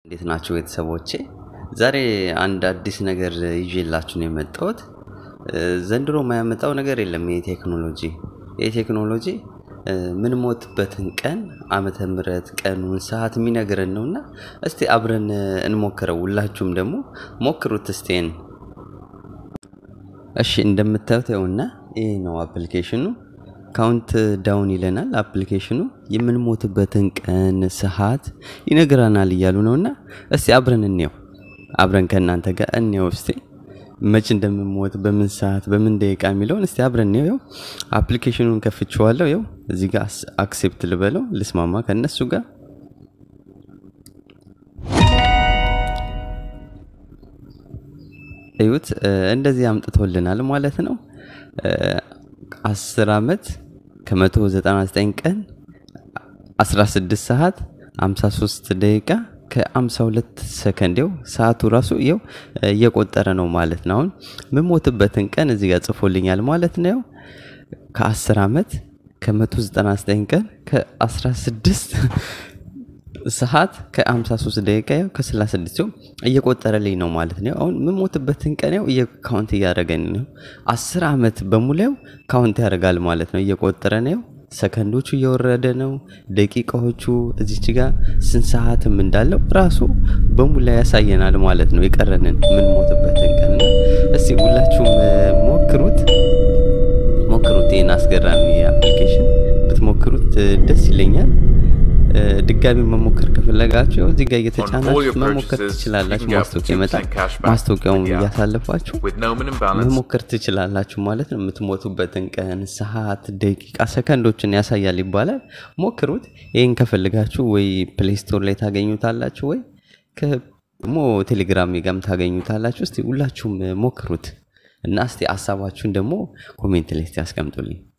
እንዴት ናችሁ ቤተሰቦቼ? ዛሬ አንድ አዲስ ነገር ይዤላችሁ ነው የመጣሁት። ዘንድሮ የማያመጣው ነገር የለም። የቴክኖሎጂ ምን ሞትበትን ቀን ዓመተ ምህረት ቀኑን ሰዓት የሚነግረን ነውና እስቲ አብረን እንሞክረው። ሁላችሁም ደግሞ ሞክሩት እስቲን። እሺ እንደምታዩት ይኸውና ይሄ ነው አፕሊኬሽኑ። ካውንት ዳውን ይለናል አፕሊኬሽኑ የምንሞትበትን ቀን ሰዓት ይነግራናል እያሉ ነውና እስቲ አብረን እንየው። አብረን ከናንተ ጋር እንየው እስቲ መች እንደምንሞት በምን ሰዓት በምን ደቂቃ የሚለውን እስቲ አብረን እንየው። አፕሊኬሽኑን ከፍቼዋለሁ። ይኸው እዚህ ጋር አክሴፕት ልበለው ልስማማ ከነሱ ጋር። እዩት እንደዚህ አምጥቶልናል ማለት ነው። 10 አመት ከ199 ቀን 16 ሰዓት 53 ደቂቃ ከ52 ሰከንድ ይው ሰዓቱ ራሱ ይው እየቆጠረ ነው ማለት ነው። አሁን ምሞትበትን ቀን እዚህ ጋር ጽፎልኛል ማለት ነው። ከ10 አመት ከ199 ቀን ከ16 ሰዓት ከ53 ደቂቃ ያው ከ36 እየቆጠረልኝ ነው ማለት ነው። አሁን ምሞትበትን ቀን ያው እየካውንት ያደረገኝ ነው። 10 አመት በሙላው ካውንት ያደርጋል ማለት ነው። እየቆጠረ ነው። ሰከንዶቹ እየወረደ ነው። ደቂቃዎቹ እዚች ጋር ስንት ሰዓትም እንዳለው ራሱ በሙላ ያሳየናል ማለት ነው። የቀረንን ምንሞትበትን ቀን እስቲ ሁላችሁም ሞክሩት። ይሄን አስገራሚ አፕሊኬሽን ብትሞክሩት ደስ ይለኛል። ድጋሚ መሞከር ከፈለጋችሁ እዚህ ጋር እየተጫናችሁ መሞከር ትችላላችሁ። ማስታወቂያውን እያሳለፋችሁ መሞከር ትችላላችሁ ማለት ነው። የምትሞቱበትን ቀን ሰዓት ደቂቃ ሰከንዶችን ያሳያል ይባላል። ሞክሩት። ይሄን ከፈለጋችሁ ወይ ፕሌይ ስቶር ላይ ታገኙታላችሁ ወይ ከሞ ቴሌግራም ጋርም ታገኙታላችሁ። እስቲ ሁላችሁም ሞክሩት እና እስቲ ሐሳባችሁን ደግሞ ኮሜንት ላይ አስቀምጡልኝ።